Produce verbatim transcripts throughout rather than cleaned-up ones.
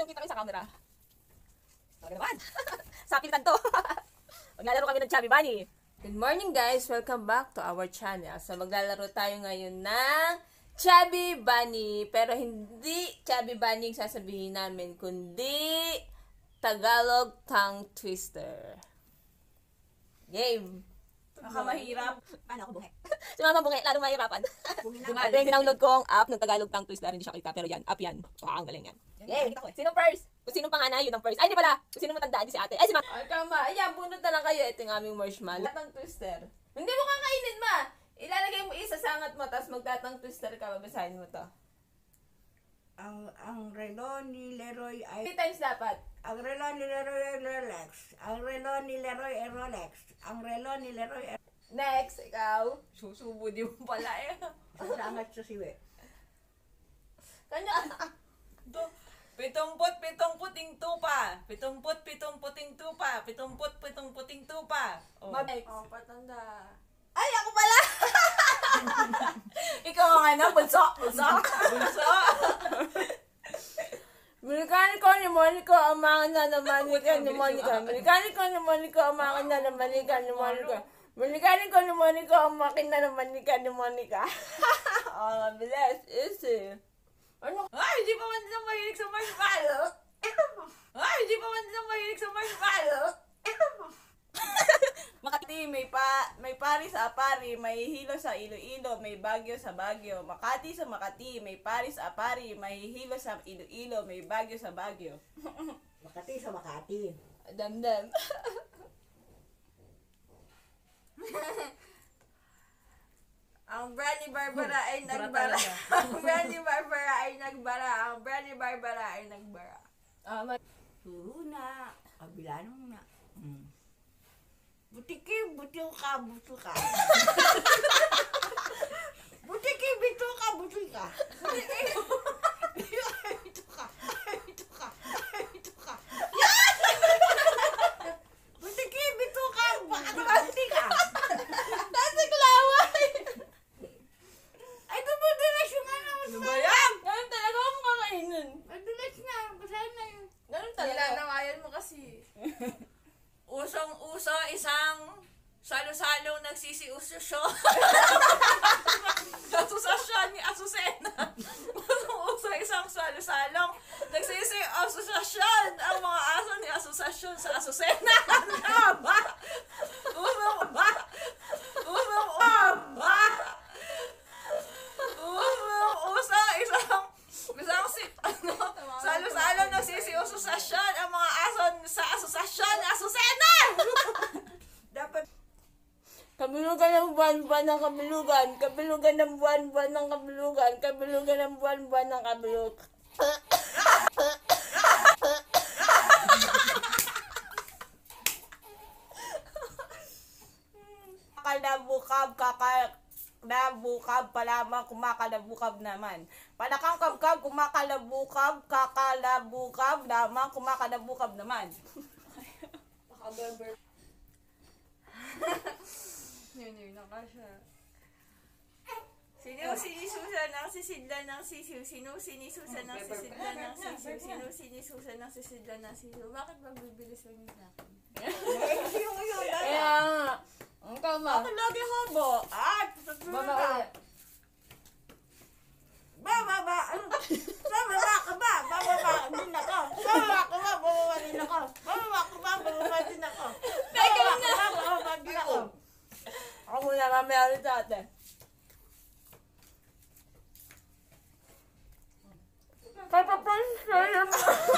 kitang-kita kayo sa camera. Talaga naman. Sa pintan to. Maglalaro kami ng Chubby Bunny. Good morning guys! Welcome back to our channel. So maglalaro tayo ngayon ng Chubby Bunny. Pero hindi Chubby Bunny yung sasabihin namin, kundi Tagalog Tongue Twister. Game! Baka mahirap. Paano ako buhe? Si Mama Bungi, lalo mahirapan. Ito yung dinownload kong app ng Tagalog Tongue Twister. Hindi siya kita, pero yan, app yan. Wow, ang galing yan. Game! Sino first? Kung sino panganay, yun ang first. Ay, di pala! Kung sino matandaan, di si ate. Ay, si Ma! Ay, tama. Ayan, bunot na lang kayo. Ito yung aming marshmallow. Tongue Twister. Hindi mo kakainin, Ma! Ilalagay mo isa sa angat mo, tapos magtatang twister ka, babasahin mo to. Ang ang relo ni Leroy ay Three times dapat. ang relo ni Leroy ay Rolex. Ang relo ni Leroy ay Rolex. Ang relo ni Leroy ay Next, ikaw. Susubo di mo pala eh. ang sangat sa siwe. Kanya. Pitumput pitong puting tupa. Pitumput pitong puting tupa. Pitumput pitong puting tupa. Oh. Next. Oh, patanda. Ay, ako pala! Ikaw ang ano, bunso. Bunso. Bunso. Mekaniko ni Monica, ang mga na naman ni Monica. Mekaniko ni Monica, ang mga na naman ni Monica. Mekaniko ni Monica, ang makina naman ni Monica. Oh, mabilis. Easy. Ano? Ay, hindi pa man silang mahilig sa marshmallow. Ay, hindi pa man silang mahilig sa marshmallow. Makati, may pa may pari sa Apari, may Hilo sa Iloilo, may Bagyo sa Bagyo. Makati sa Makati, may pari sa Apari, may Hilo sa Iloilo, may Bagyo sa Bagyo. Makati sa Makati. Damdam. Ang Brandy Barbara ay nagbara. Ang Brandy Barbara ay nagbara. Ang Brandy Barbara ay nagbara. Ah, uh, Una, kabilanong na. Hmm. Butiki, butil ka, butil ka. Butiki, bitul ka, butil ka. Butiki, bitul ka, bitul ka, bitul ka. Butiki, bitul ka, butil ka. Tasik laway! Ay, dumadulas yung ano. Ano ba yan? Ganun talaga ako makakainin. Madulas na, basahin na yun. Ganun talaga. Nilanawayan mo kasi. Usong-uso isang salo-salo nagsisiusyo. Asusasyon ni Asusena. Usong-uso isang salo-salong nagsisiusasyon ang mga aso ni Asusasyon sa Asusena. Ano ba? Usong ba? Usong ba? Usong-uso isang isang si ano, salo-salo nagsisiusasyon ang mga aso sa Asusasyon ni Asusena. Dapat Kabilugan ng buwan-buwan ng kabilugan. Kabilugan ng buwan-buwan ng kabilugan. Kabilugan ng buwan-buwan ng kabilug. Kakalabukab, kakalabukab, palamang kumakalabukab naman. Palakang kabkab, kumakalabukab, kakalabukab, lamang kumakalabukab naman. Nakaberber. Yun yun, nakasya. Sino sinisusa ng sisidla ng sisiw? Sino sinisusa ng sisidla ng sisiw? Sino sinisusa ng sisidla ng sisiw? Bakit ba bibilis lang yun sa akin? yung yun. Kaya nga. Ang tama. Ako lagi hobo. Ah, tutunan Baba ka. ulit. Bababa. Bababa ka ba? Bababa din ako. Bababa ka ba? Bababa din ako. Bababa ka ba? Bababa din ako. Bababa ka ba? Bababa din ako. Ako muna, mamaya ulit sa ate. Papapaskaya mo.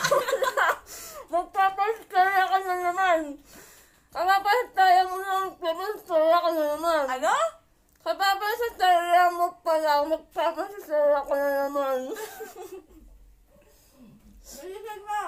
Magpapaskaya ka na naman. Papapaskaya mo lang. Papapaskaya ka na naman. Ano? Papapaskaya mo pala. Magpapaskaya ka na naman. Balikan mo.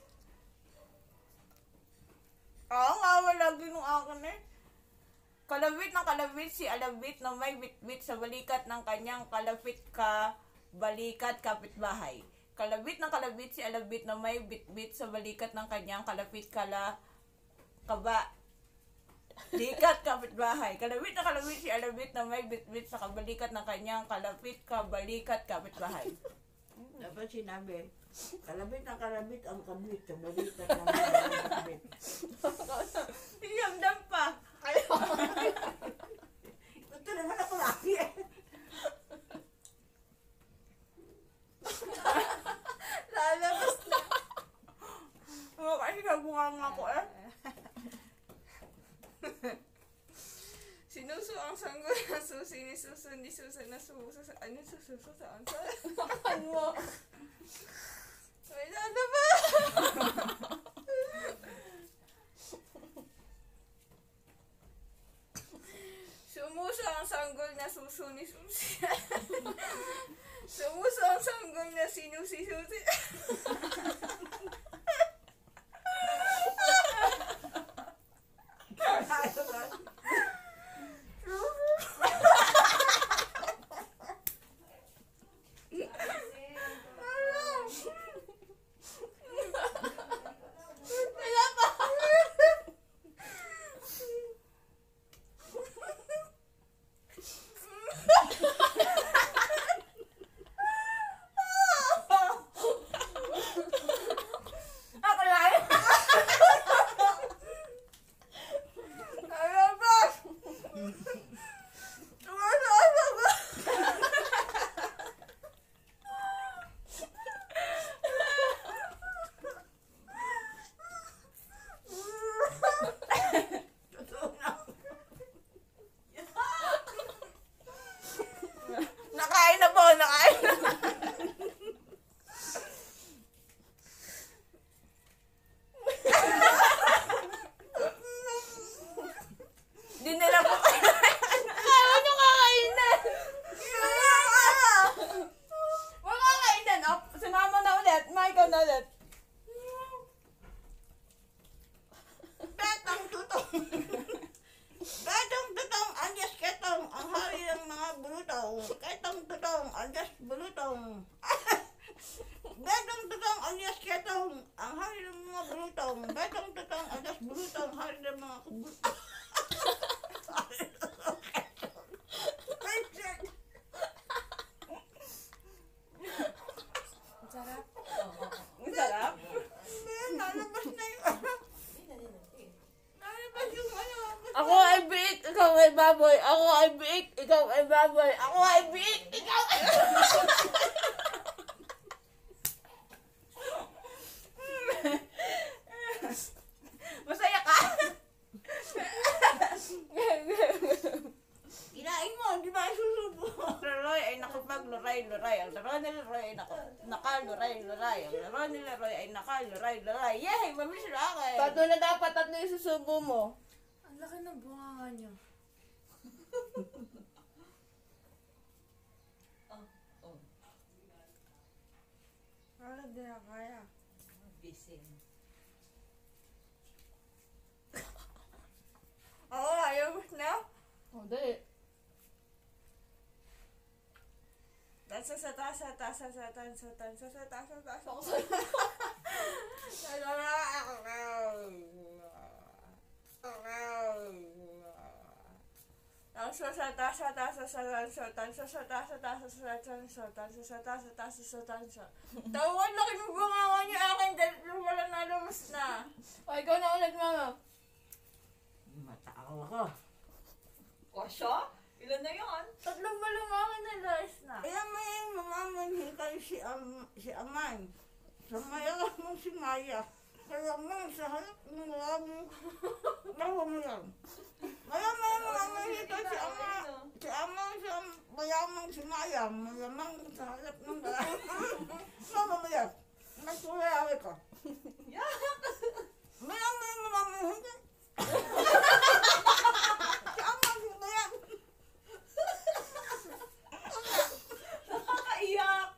Oo nga, lagi nung akin eh. Kalabit ng kalabit si alabit na may bitbit sa balikat ng kanyang kalapit ka balikat kapitbahay. Kalabit ng kalabit si alabit na may bitbit sa balikat ng kanyang kalapit kala kaba likat kapitbahay. Kalabit na kalabit si alabit na may bitbit sa kabalikat ng kanyang kalapit kabalikat kapitbahay. Dapat sinabi, kalabit na kalabit ang kabit sa balikat ng mga kabit. Iyamdam pa. Ito naman ako lagi eh. Lalabas na. Oo, kasi nabungang ako eh. Sinuso ang sanggol na susi ni Suso ni Susa na suso sa ano sususo saan sa Ano mo? may ano ba? Sumuso ang sanggol na suso ni Susi. Sumuso ang sanggol na sinusi Susi. Ako lang. Ano ba? Sumuso ang sanggol. Nakain na po, nakain na. Di nila po Ayaw nyo kakainan. Huwag kakainan. Oh, sumama na ulit. Michael na ulit. Betong tutong. Betong tutong, anjas ketong, ang hari ng mga bulutong. Ketong tutong, anjas bulutong. Betong tutong, anjas ketong, ang hari ng mga bulutong. Betong tutong, anjas bulutong, hari ng mga bulutong. Sarap. Ang sarap. Nalabas na yung Nalabas yung ano. Ako ay biik, ikaw ay baboy. Ako ay biik, ikaw ay baboy. Ako ay biik, ikaw ay Masaya ka? Kinain mo, di ba susubo? Leroy ay nakapag-luray-luray. Ang laro ni Leroy ay naka- naka-luray-luray. Ang laro ni Leroy ay naka-luray-luray. Yay! Mamiss na ako eh. Tatlo na dapat, tatlo yung susubo mo. Ang laki ng bunganga niya. Wala din na kaya. Oo, ayaw mo na. Oh, dali. Tansa sa tasa, tasa sa tansa, tansa sa tasa, tasa. Tansa sa tasa, tasa sa tansa, tansa sa tasa, tasa sa tansa, tansa sa tasa, tasa sa tansa. Tawad, laki ng bungawa niya akin dahil wala nalabas na. O, ikaw na ulit, mama. Matakaw ako. Kasya? Ilan na yan? Tatlong balungawan na guys na. Ayan mo yung mamamanhin kayo si, am, si Amay. Sa mayaw mo si Maya. Kaya mo sa harap ng lamang lawa mo yan. Kaya mo yung mamamanhin kayo si Ama. Si Ama sa mayamang si Maya. Mayamang sa harap ng lamang. Mama mo yan. Nagtulayawi ka. Mayam mo yung mamamanhin kayo. Si Ama si Maya. Nakakaiyak!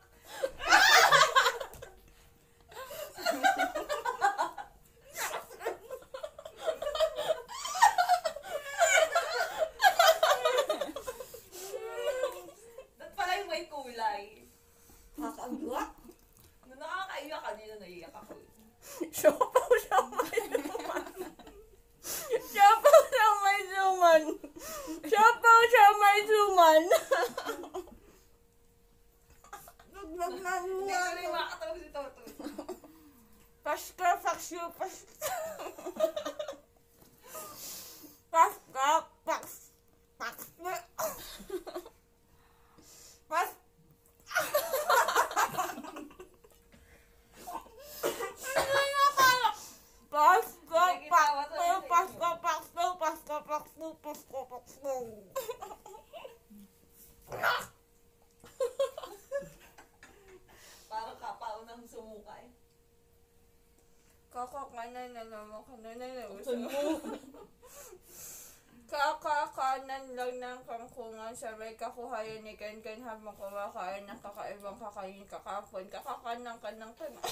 Ba't pala yung may kulay? Nakakagwa. Nung nakakaiyak kanina, naiiyak ako. Siopaw siya may suman. Siopaw siya may suman. Siopaw siya may suman. Naglag na niya. Kakakanan na naman ka na nanausap. Kakakanan lang ng kangkungan sabay kakuhayan ni Ken Ken habang kumakain ng kakaibang kakain kakapon. Kakakanan ka ng kanang.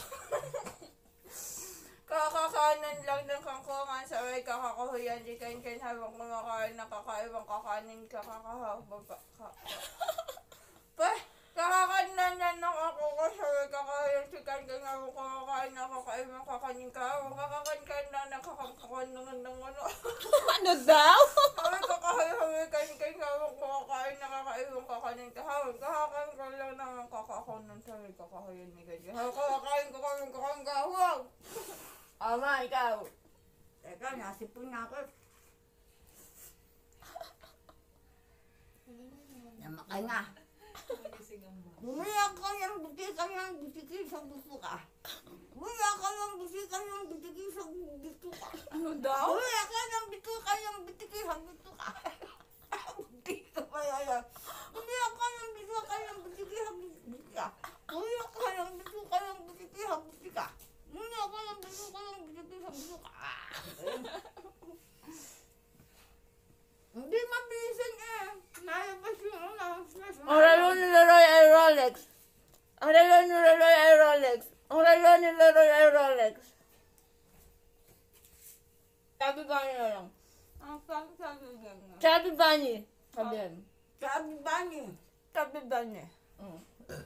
Kakakanan lang ng kangkungan sabay kakakuhayan ni Ken Ken habang kumakain ng kakaibang kakanin kakakahabang ka. Pa, kakakanan na ng ako ko sabay kakakuhayan si Ken Ken habang kumakain ng kakaibang kakanin kakapon. Kakakanan lang ng kakakanan ng ano. Ano daw? Kami kakahawi kain kain habang kumakain na kakaibang kakanin kahawin. Kakakain ka lang naman kakakanan sabi kakahayan ni Gadya. Kakakain ka kami kakain kahawag. Ama, ikaw. Teka, nasipon na ako. Namakay na. Magising ang buhay. Bumaya ka yung butikan ng butikin sa gusto ka. Bumaya ka yung butikan ng butikin sa gusto ka. Ano daw? Bumaya ka ng butikan ng butikin sa gusto ka. Butikan pa yan. Bumaya ka ng butikan ng butikin sa gusto ka. Bumaya ka ng butikan ng butikin sa gusto ka. Bumaya ka ng butikan ng butikin sa gusto ka. Hindi mabilisan eh. Nalabas yung ano. Ang laro ni Leroy ay Rolex. Ang laro ni Leroy ay Rolex. Ang laro ni Leroy ay Rolex. Sabi ba niya lang? Ang sabi niya. Sabi ba niya? Sabi yan. Sabi ba niya? Sabi ba niya? Mm.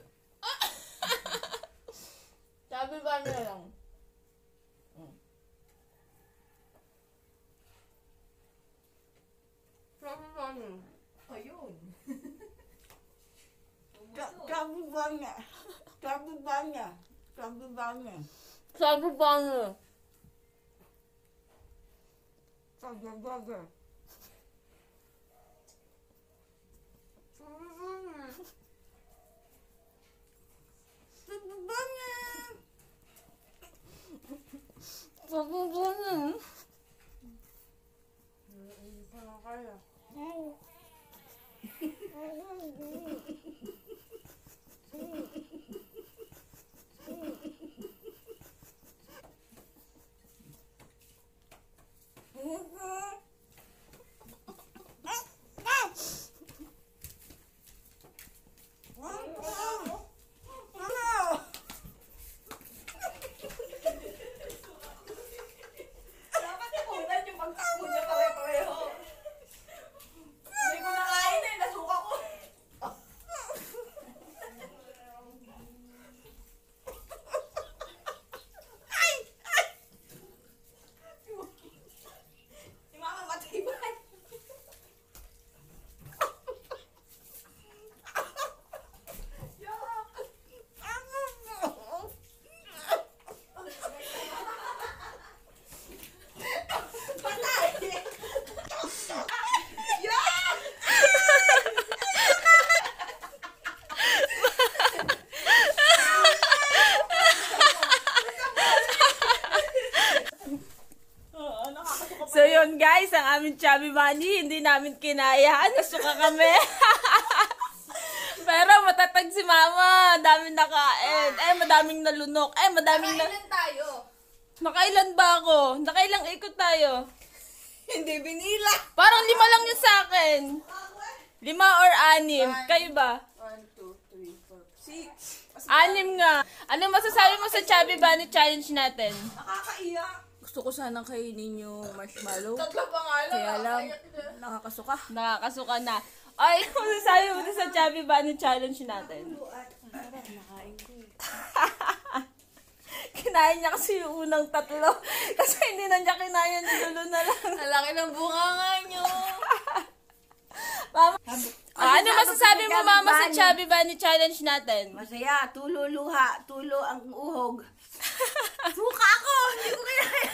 Sabi ba niya lang? Mm. Sabi ba niya? Ayun. Sa- Sabi ba niya? Sabi ba niya? Sabi ba niya? Sabi ba niya? Sabi ba niya? Sabi ba niya? Sabi ba niya? Sabi ba niya? Hindi pa na kaya. Dapat nakunan yung pagtakbo niya pare-pareho. Hindi ko nakain eh. Nasuka ko. Si Mama matibay. Yak. Patay. Yak. Oo, nakakasuka pa. So yun guys, ang aming chubby bunny, hindi namin kinaya. Nasuka kami. Pero matatag si mama. Daming nakain. Eh, madaming nalunok. Eh, madaming na... Kailan tayo? Nakailan ba ako? Nakailang ikot tayo? Hindi binila. Parang lima lang yun sa akin. Lima or anim. Kayo ba? One, two, three, four, six. Anim nga. Ano masasabi mo sa chubby bunny challenge natin? Nakakaiyak. Gusto ko sanang kainin yung marshmallow. Tatlo pa nga lang. Kaya lang, nakakaiyak na. nakakasuka. Nakakasuka na. Ay, ano masasabi mo sa chubby bunny challenge natin? Kinain niya kasi yung unang tatlo. Kasi hindi na niya kinaya, nilulo na lang. Ang laki ng bunganga nyo. Mama, ah, ano masasabi mo mama sa chubby bunny challenge natin? Masaya, tulo luha, tulo ang uhog. Suka ako! Hindi ko kinaya.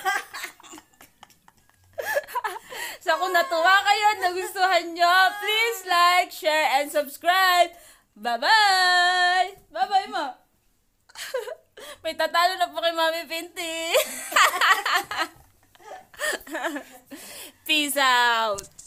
So kung natuwa kayo, nagustuhan nyo, please like, share, and subscribe. Bye-bye! Bye-bye, ma! May tatalo na po kay Mami Pinti. Peace out!